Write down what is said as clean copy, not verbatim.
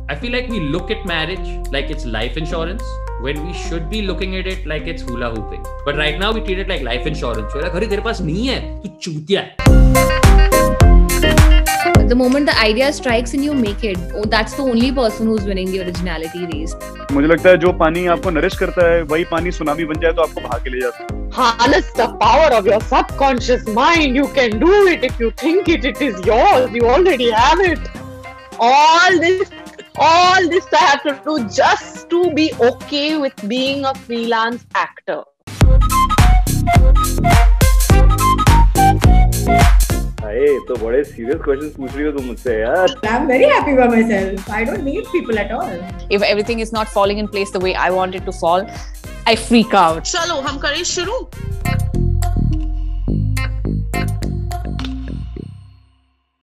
I feel like we look at marriage like it's life insurance when we should be looking at it like it's hula hooping. But right now we treat it like life insurance. We're like, अरे तेरे पास नहीं है, तू चूतिया है. The moment the idea strikes and you make it, that's the only person who's winning the originality race. मुझे लगता है जो पानी आपको नरिश करता है वही पानी सुनामी बन जाए तो आपको बहा के ले जाता है. Harness the power of your subconscious mind. You can do it if you think it. It is yours. You already have it. All this I have to do just to be okay with being a freelance actor. अरे तो बड़े serious questions पूछ रही हो तुम मुझसे यार. I'm very happy by myself. I don't need people at all. If everything is not falling in place the way I want it to fall, I freak out. चलो हम करें शुरू.